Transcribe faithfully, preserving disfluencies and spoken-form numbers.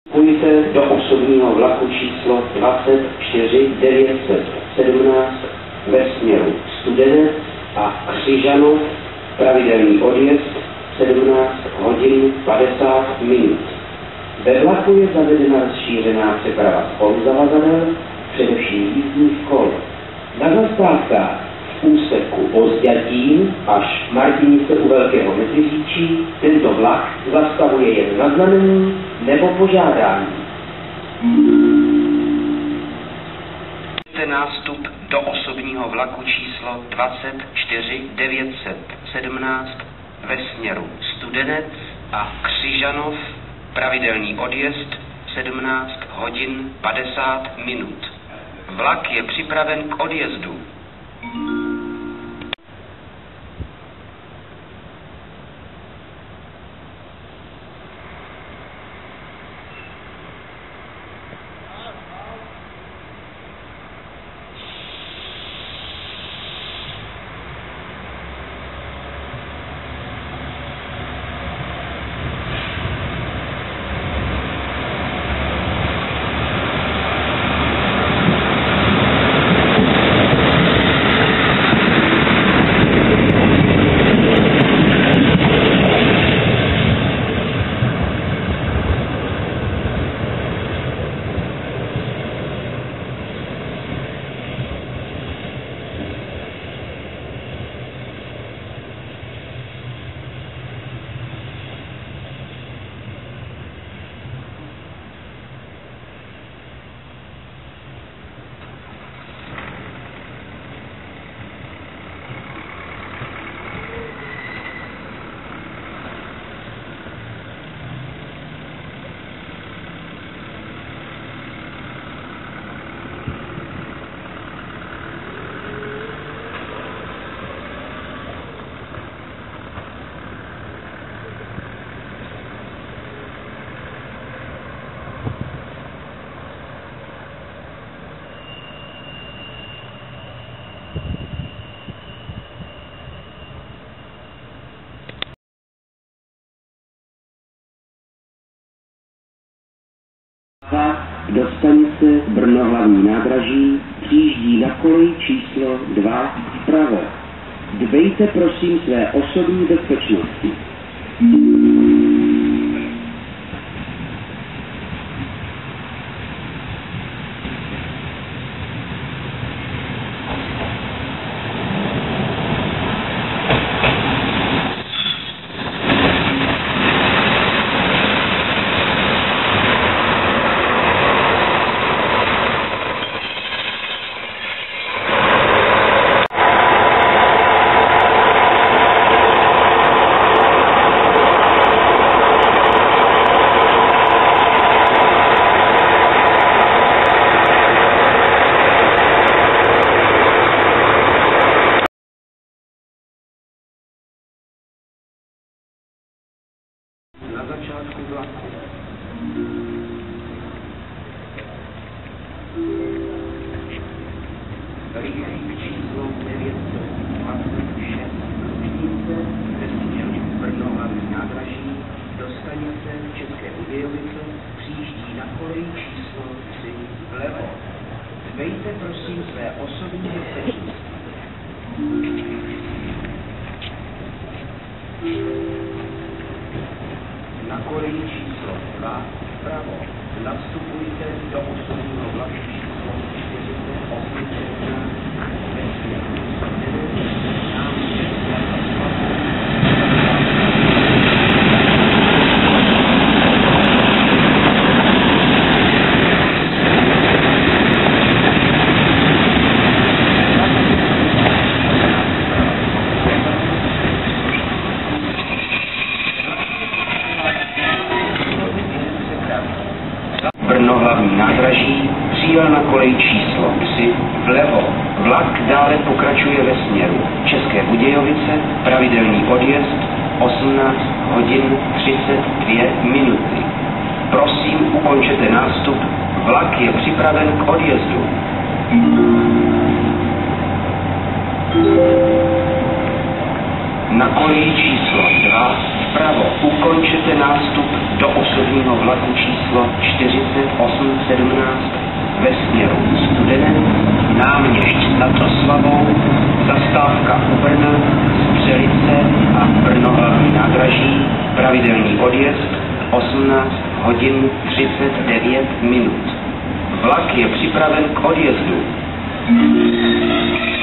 Půjďte do osobního vlaku číslo dvacet čtyři devět set sedmnáct ve směru Studenec a Křižanov, pravidelný odjezd sedmnáct hodin padesát minut. Ve vlaku je zavedena rozšířená přeprava spoluzavazadel, především jízdních kol. Na zastávkách v úseku Ozďatín až Martinice u Velkého Meziříčí tento vlak zastavuje jen na znamení nebo požádání. Nástup do osobního vlaku číslo dvacet čtyři devět set sedmnáct ve směru Studenec a Křižanov, pravidelný odjezd sedmnáct hodin padesát minut. Vlak je připraven k odjezdu. Do stanice Brno hlavní nádraží přijíždí na kolej číslo dva vpravo. Dbejte prosím své osobní bezpečnosti. Na začátku vlaku. Rýchlík číslo devět set dvacet šest Lužnice ve směru Brno hlavní nádraží do stanice České Budějovice přijíždí na kolej číslo tři vlevo. Dbejte prosím své osobní bezpečnosti. Na koleji číslo dva vpravo nastupujte do osobního vlaku číslo čtyři set osm ve směru Brno hlavní nádraží přijel na kolej číslo tři vlevo. Vlak dále pokračuje ve směru České Budějovice, pravidelný odjezd osmnáct hodin třicet dvě minuty. Prosím, ukončete nástup, vlak je připraven k odjezdu. Na koleji číslo dva vpravo ukončete nástup do osobního vlaku číslo číslo čtyřicet osm sedmnáct ve směru Studenec, náměšť nad Oslavou, zastávka u Brna, Střelice a Brno hlavní nádraží, pravidelný odjezd osmnáct hodin třicet devět minut. Vlak je připraven k odjezdu.